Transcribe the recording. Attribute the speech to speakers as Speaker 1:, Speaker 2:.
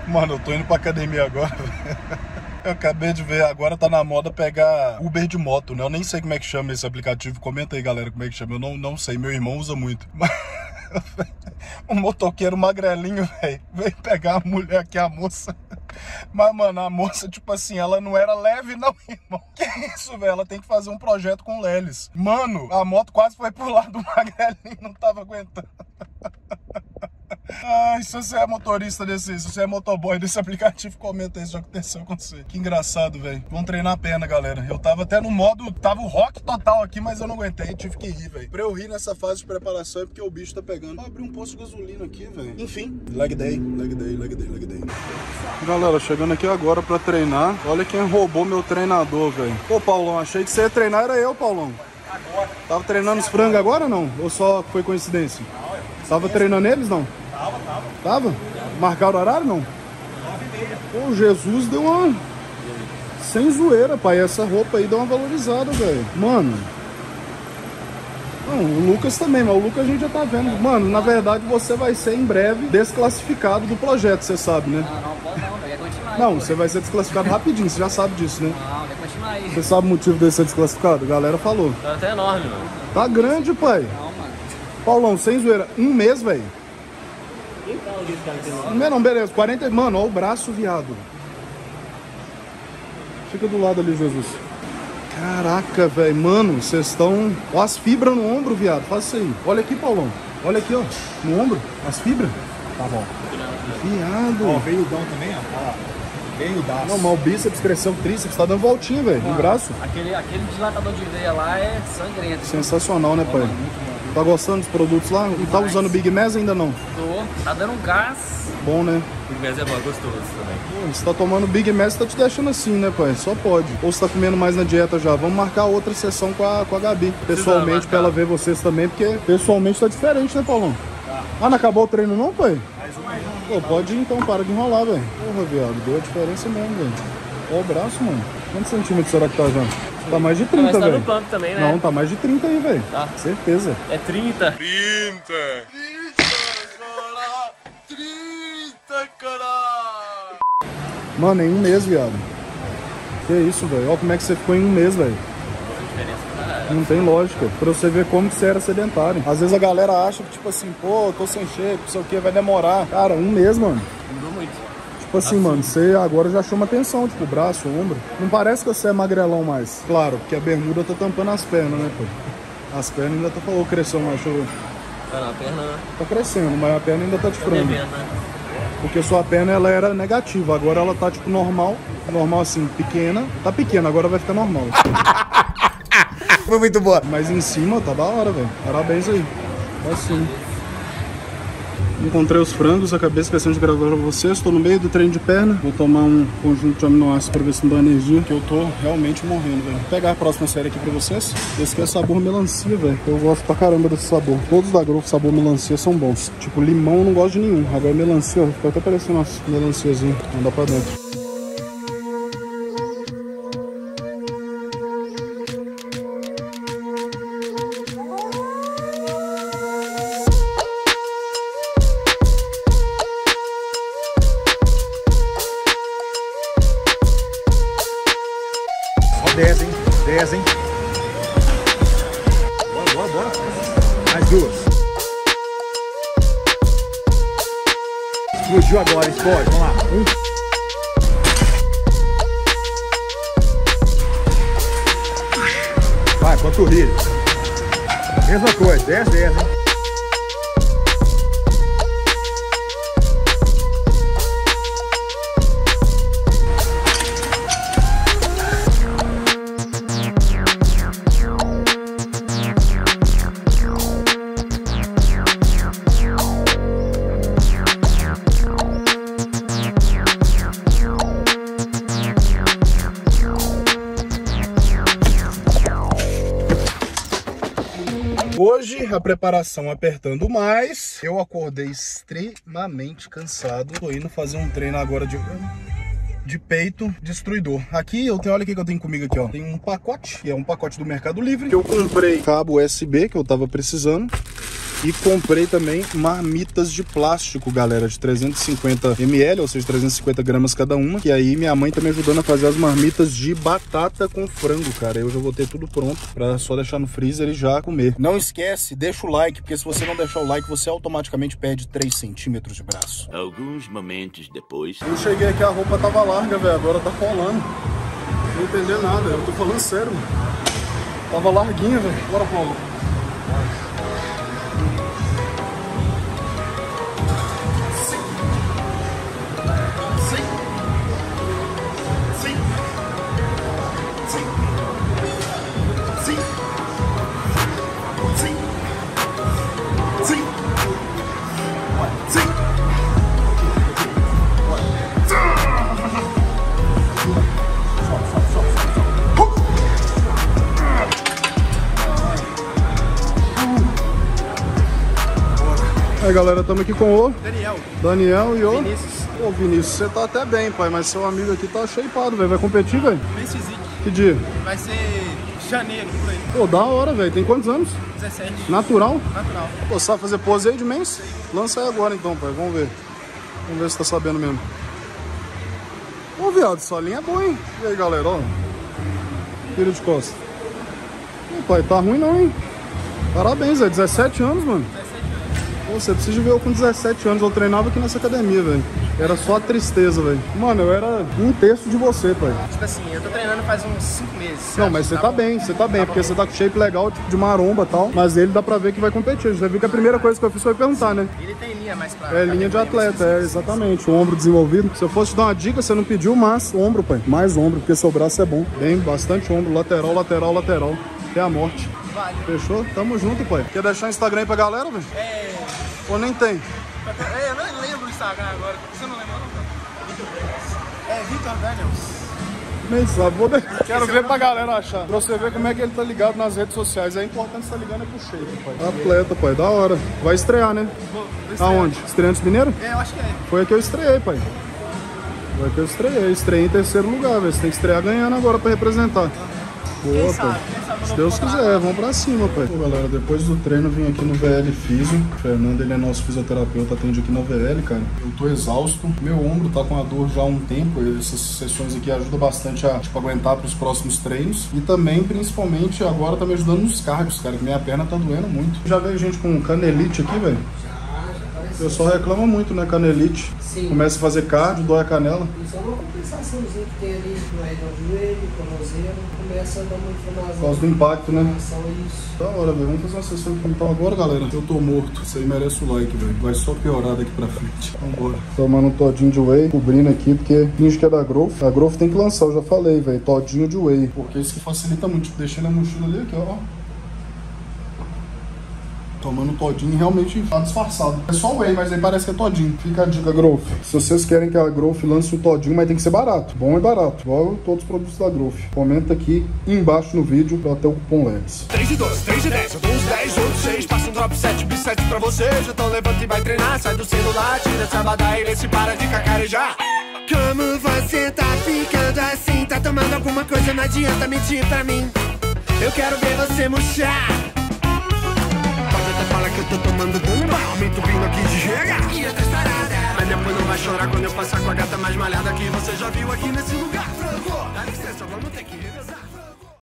Speaker 1: Mano, eu tô indo pra academia agora. Eu acabei de ver, agora tá na moda pegar Uber de moto, né? Eu nem sei como é que chama esse aplicativo. Comenta aí, galera, como é que chama. Eu não sei, meu irmão usa muito. Um motoqueiro magrelinho, velho, veio pegar a mulher aqui, a moça. Mas, mano, a moça, tipo assim, ela não era leve, não, irmão. Que isso, velho? Ela tem que fazer um projeto com Lelis. Mano, a moto quase foi pro lado do magrelinho, não tava aguentando. Ai, se você é motorista desse, se você é motoboy desse aplicativo, comenta aí se já aconteceu com você. Que engraçado, velho. Vamos treinar a perna, galera. Eu tava até no modo, tava o rock total aqui, mas eu não aguentei, tive que rir, velho. Pra eu rir nessa fase de preparação é porque o bicho tá pegando. Vou abrir um posto de gasolina aqui, velho. Enfim, leg day. Galera, chegando aqui agora pra treinar. Olha quem roubou meu treinador, velho. Pô, Paulão, achei que você ia treinar, era eu, Paulão. Agora. Tava treinando os frangos agora ou não? Ou só foi coincidência? Tava treinando eles, não? Tava? Marcaram o horário, não? 9h30. Pô, Jesus deu uma... Sem zoeira, pai. Essa roupa aí deu uma valorizada, velho. Mano. Não, o Lucas também, mas o Lucas a gente já tá vendo. Mano, na verdade você vai ser em breve desclassificado do projeto, você sabe, né?
Speaker 2: Não pode não, velho. Quer continuar.
Speaker 1: Não, você vai ser desclassificado rapidinho, você já sabe disso, né?
Speaker 2: Não, quer continuar aí.
Speaker 1: Você sabe o motivo dele ser desclassificado? A galera falou.
Speaker 2: Tá até enorme, mano.
Speaker 1: Tá grande, pai.
Speaker 2: Não, mano.
Speaker 1: Paulão, sem zoeira, um mês, velho.
Speaker 2: Então, disse que ela tem
Speaker 1: Um mês não, beleza. 40... Mano, olha o braço, viado. Fica do lado ali, Jesus. Caraca, velho. Mano, vocês estão... Ó as fibras no ombro, viado. Faz isso aí. Olha aqui, Paulão. Olha aqui, ó. No ombro. As fibras. Tá bom. Viado.
Speaker 3: Ó, veio o dão também, ó. Veio o daço.
Speaker 1: Não, mas o bíceps cresceu, o tríceps tá dando voltinha, velho. No braço.
Speaker 2: Aquele dilatador de veia lá é sangrento.
Speaker 1: Sensacional, né, pai? Tá gostando dos produtos lá? E tá usando o Big Mass ainda não?
Speaker 2: Tô. Tá dando um gás.
Speaker 1: Bom, né?
Speaker 2: Big Mass é bom, gostoso também.
Speaker 1: Pô, você tá tomando Big Mass, tá te deixando assim, né, pai? Só pode. Ou você tá comendo mais na dieta já. Vamos marcar outra sessão com a Gabi. Pessoalmente, pra ela ver vocês também, porque pessoalmente tá diferente, né, Paulão? Tá. Ah, não acabou o treino não, pai?
Speaker 3: Mais um aí.
Speaker 1: Pô, pode ir então, para de enrolar, velho. Porra, viado, deu a diferença mesmo, velho. Ó o braço, mano. Quantos centímetros será que tá já? Tá mais de 30, velho.
Speaker 2: Mas tá no plano também, né?
Speaker 1: Não, tá mais de 30 aí, velho.
Speaker 2: Tá.
Speaker 1: Certeza.
Speaker 2: É 30.
Speaker 1: 30, caralho. Mano, em um mês, viado. Que isso, velho. Ó como é que você ficou em um mês, velho. Não tem lógica. Pra você ver como que você era sedentário. Às vezes a galera acha que, tipo assim, pô, tô sem shape, não sei o que, vai demorar. Cara, um mês, mano.
Speaker 2: Mudou muito.
Speaker 1: Tipo assim, mano, você agora já chama atenção, tipo, braço, ombro. Não parece que você é magrelão mais. Claro, porque a bermuda tá tampando as pernas, né, pô? As pernas ainda tá... Ou cresceu mais, deixa eu ver.
Speaker 2: Não, a perna...
Speaker 1: Tá crescendo, mas a perna ainda tá de frango.
Speaker 2: Perna.
Speaker 1: Porque sua perna, ela era negativa. Agora ela tá, tipo, normal. Normal, assim, pequena. Tá pequena, agora vai ficar normal.
Speaker 3: Foi muito boa.
Speaker 1: Mas em cima, tá da hora, velho. Parabéns aí. Tá sim. Encontrei os frangos, acabei esquecendo de gravar pra vocês. Tô no meio do treino de perna. Vou tomar um conjunto de aminoácidos pra ver se me dá energia, que eu tô realmente morrendo, velho. Vou pegar a próxima série aqui pra vocês. Esse aqui é sabor melancia, velho. Eu gosto pra caramba desse sabor. Todos da Growth sabor melancia são bons. Tipo, limão eu não gosto de nenhum. Agora melancia, ó, fica até parecendo uma melanciazinha. Vamos dar pra dentro.
Speaker 3: Ó, 10, hein? 10, hein? Bora. Mais duas. Explodiu agora, explode. Vamos lá. Vai, panturrilha. Mesma coisa, 10, hein?
Speaker 1: Hoje, a preparação apertando mais. Eu acordei extremamente cansado. Tô indo fazer um treino agora de peito destruidor. Aqui eu tenho, olha o que eu tenho comigo aqui, ó. Tem um pacote, que é um pacote do Mercado Livre, que eu comprei cabo USB, que eu tava precisando. E comprei também marmitas de plástico, galera, de 350 ml, ou seja, 350 gramas cada uma. E aí minha mãe tá me ajudando a fazer as marmitas de batata com frango, cara. Eu já vou ter tudo pronto pra só deixar no freezer e já comer. Não esquece, deixa o like, porque se você não deixar o like, você automaticamente perde 3 centímetros de braço.
Speaker 4: Alguns momentos depois...
Speaker 1: Eu cheguei aqui, a roupa tava larga, velho, agora tá colando. Não entender nada, eu tô falando sério, mano. Tava larguinha, velho. Bora, Paulo. Aí galera, estamos aqui com o Daniel e o
Speaker 3: Vinícius.
Speaker 1: Ô Vinícius, você tá até bem, pai, mas seu amigo aqui tá shapeado, velho. Vai competir, velho? Que dia?
Speaker 3: Vai ser janeiro, por aí.
Speaker 1: Pô, da hora, velho. Tem quantos anos?
Speaker 3: 17.
Speaker 1: Natural?
Speaker 3: Natural.
Speaker 1: Pô, sabe fazer pose aí de mens? Lança aí agora então, pai. Vamos ver. Vamos ver se tá sabendo mesmo. Ô, viado, sua linha é boa, hein? E aí, galera, ó. Tira de costa. Ô, pai, tá ruim não, hein? Parabéns, é 17 anos, mano. Pô, você precisa ver eu com 17 anos. Eu treinava aqui nessa academia, velho. Era só a tristeza, velho. Mano, eu era um terço de você, pai.
Speaker 3: Tipo assim, eu tô treinando faz uns 5 meses.
Speaker 1: Não, mas você tá bem, porque você tá com shape legal, tipo de maromba e tal. Mas ele dá pra ver que vai competir. Você viu que a primeira coisa que eu fiz foi perguntar, né?
Speaker 3: Ele tem linha mais clara.
Speaker 1: É linha de atleta, é, exatamente. O ombro desenvolvido. Se eu fosse te dar uma dica, você não pediu mais ombro, pai. Mais ombro, porque seu braço é bom. Bem, bastante ombro, lateral, lateral, lateral. Até a morte.
Speaker 3: Vale.
Speaker 1: Fechou? Tamo junto, pai. Quer deixar o Instagram aí pra galera, velho?
Speaker 3: É...
Speaker 1: Ou nem tem?
Speaker 3: eu não lembro o Instagram agora. Você não lembra, não? É Vitor Daniels.
Speaker 1: Nem sabe. Quero ver pra galera achar. Pra você ver como é que ele tá ligado nas redes sociais. É importante estar ligando é pro shape, pai. Atleta, pai. Da hora. Vai estrear, né?
Speaker 3: Vou estrear.
Speaker 1: Aonde? Estreantes Mineiro?
Speaker 3: É, eu acho que é.
Speaker 1: Foi aqui que eu estreiei, pai. Foi aqui que eu estreiei. Estreiei em terceiro lugar, velho. Você tem que estrear ganhando agora pra representar. Boa, pai. Se Deus quiser, vamos pra cima, pai. Pô, galera, depois do treino eu vim aqui no VL Físio. O Fernando, ele é nosso fisioterapeuta, atende aqui na VL, cara. Eu tô exausto. Meu ombro tá com a dor já há um tempo. Essas sessões aqui ajudam bastante a, tipo, aguentar pros próximos treinos. E também, principalmente, agora tá me ajudando nos cardios, cara, que minha perna tá doendo muito. Já veio gente com canelite aqui, velho? O pessoal reclama muito, né, canelite.
Speaker 5: Sim.
Speaker 1: Começa a fazer cardio, dói a canela.
Speaker 5: Isso é uma compensaçãozinha que tem ali no joelho, tornozelo, começa a dar uma inflamação.
Speaker 1: Por causa do impacto, né?
Speaker 5: Isso.
Speaker 1: Da hora, velho. Vamos fazer uma sessão aqui então agora, galera. Eu tô morto. Isso aí merece o like, velho. Vai só piorar daqui pra frente. Vambora. Tomando um todinho de whey, cobrindo aqui, porque finge que é da Growth. A Growth tem que lançar, eu já falei, velho. Todinho de whey. Porque isso que facilita muito. Tipo, deixando a mochila ali, aqui, ó. Tomando todinho, realmente tá disfarçado. É só whey, mas aí parece que é todinho. Fica a dica, Growth. Se vocês querem que a Growth lance o todinho, mas tem que ser barato. Bom e barato. Igual todos os produtos da Growth. Comenta aqui embaixo no vídeo pra ter o cupom LEVES.
Speaker 6: 3 de 12, 3 de 10, eu dou uns 10, outros 6. Passa um drop 7, bisete pra você. Então levanta e vai treinar. Sai do celular, tira essa badaíra e se para de cacarejar. Como você tá ficando assim? Tá tomando alguma coisa, não adianta mentir pra mim. Eu quero ver você murchar. Fala que eu tô tomando bomba, aumento vindo aqui de chega. E eu tô estourada, mas depois não vai chorar quando eu passar com a gata mais malhada que você já viu aqui nesse lugar. Frango, dá licença, vamos ter que rever.